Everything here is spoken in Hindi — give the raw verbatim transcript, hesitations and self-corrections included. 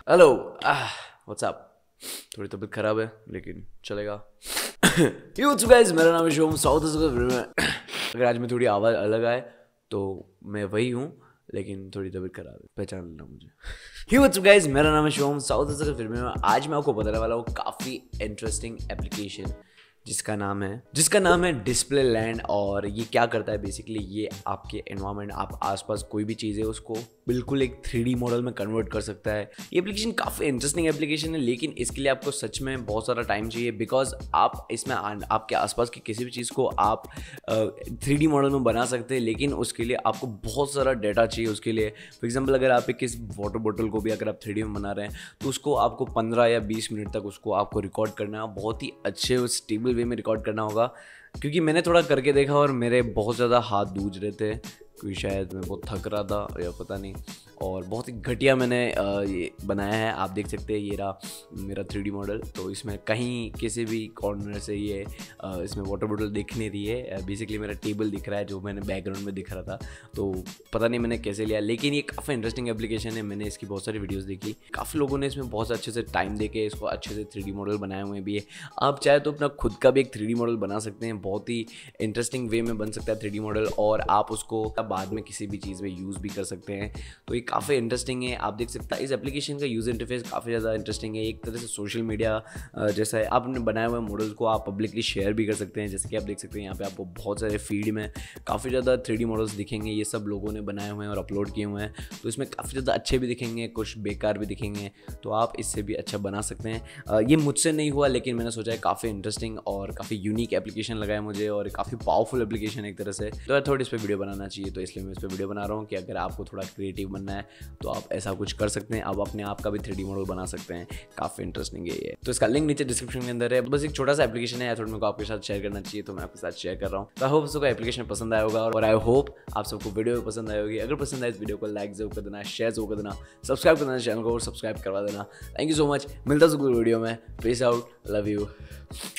Hello, WhatsApp. थोड़ी तबीयत खराब है लेकिन चलेगा। व्हाट्स गाइस, मेरा नाम है शोम साउथ में। अगर आज मैं थोड़ी आवाज़ अलग आए तो मैं वही हूँ, लेकिन थोड़ी तबीयत खराब है, पहचान लेना मुझे। व्हाट्स गाइस, मेरा नाम है शोम साउथ फिल्म में। आज मैं आपको बताने वाला हूँ काफ़ी इंटरेस्टिंग एप्लीकेशन जिसका नाम है जिसका नाम है डिस्प्ले लैंड। और ये क्या करता है बेसिकली, ये आपके एनवायरनमेंट, आप आसपास कोई भी चीज़ है उसको बिल्कुल एक थ्री डी मॉडल में कन्वर्ट कर सकता है। ये एप्लीकेशन काफ़ी इंटरेस्टिंग एप्लीकेशन है, लेकिन इसके लिए आपको सच में बहुत सारा टाइम चाहिए, बिकॉज आप इसमें आपके आसपास की किसी भी चीज़ को आप थ्री डी मॉडल में बना सकते हैं, लेकिन उसके लिए आपको बहुत सारा डाटा चाहिए। उसके लिए फॉर एग्जाम्पल, अगर आप एक किस वाटर बॉटल को भी अगर आप थ्री डी में बना रहे हैं तो उसको आपको पंद्रह या बीस मिनट तक उसको आपको रिकॉर्ड करना है, बहुत ही अच्छे स्टेबल वे में रिकॉर्ड करना होगा। क्योंकि मैंने थोड़ा करके देखा और मेरे बहुत ज़्यादा हाथ दूज रहे थे, क्योंकि शायद मैं बहुत थक रहा था या पता नहीं। और बहुत ही घटिया मैंने ये बनाया है, आप देख सकते हैं ये रहा मेरा थ्री डी मॉडल। तो इसमें कहीं किसी भी कॉर्नर से ये इसमें वाटर बॉटल दिख नहीं रही है, बेसिकली मेरा टेबल दिख रहा है जो मैंने बैकग्राउंड में दिख रहा था। तो पता नहीं मैंने कैसे लिया, लेकिन ये काफ़ी इंटरेस्टिंग एप्लीकेशन है। मैंने इसकी बहुत सारी वीडियोज़ देखी, काफ़ी लोगों ने इसमें बहुत अच्छे से टाइम दे के इसको अच्छे से थ्री डी मॉडल बनाए हुए भी है। आप चाहे तो अपना खुद का भी एक थ्री डी मॉडल बना सकते हैं, बहुत ही इंटरेस्टिंग वे में बन सकता है थ्री डी मॉडल, और आप उसको बाद में किसी भी चीज़ में यूज़ भी कर सकते हैं। तो ये काफ़ी इंटरेस्टिंग है, आप देख सकते हैं। इस एप्लीकेशन का यूज़र इंटरफेस काफ़ी ज़्यादा इंटरेस्टिंग है, एक तरह से सोशल मीडिया जैसा है। आपने बनाए हुए मॉडल्स को आप पब्लिकली शेयर भी कर सकते हैं, जैसे कि आप देख सकते हैं यहाँ पे आपको बहुत सारे फीड में काफ़ी ज़्यादा थ्री डी मॉडल्स दिखेंगे। ये सब लोगों ने बनाए हुए हैं और अपलोड किए हुए हैं, तो इसमें काफ़ी ज़्यादा अच्छे भी दिखेंगे, कुछ बेकार भी दिखेंगे, तो आप इससे भी अच्छा बना सकते हैं। ये मुझसे नहीं हुआ, लेकिन मैंने सोचा है काफ़ी इंटरेस्टिंग और काफ़ी यूनिक एप्लीकेशन लगा है मुझे, और काफ़ी पावरफुल एप्लीकेशन एक तरह से। तो थोड़ी इस पर वीडियो बनाना चाहिए, तो इसलिए मैं इस पर वीडियो बना रहा हूँ कि अगर आपको थोड़ा क्रिएटिव बनना है तो आप ऐसा कुछ कर सकते हैं, आप अपने आप का भी थ्री डी मॉडल बना सकते हैं। काफ़ी इंटरेस्टिंग है ये। तो इसका लिंक नीचे डिस्क्रिप्शन के अंदर है। बस एक छोटा सा एप्लीकेशन है, थोड़ा मेरे को आपके साथ शेयर करना चाहिए, तो मैं आपके साथ शेयर कर रहा हूँ। तो आई होप सबको एप्लीकेशन पसंद आया होगा, और आई होप आप सबको वीडियो पसंद आई होगी। अगर पसंद आए इस वीडियो को लाइक जरूर कर देना, शेयर जरूर कर देना, सब्सक्राइब कर देना चैनल को, और सब्सक्राइब करवा देना। Thank you so much. मिलता है वीडियो में। Peace out, love you.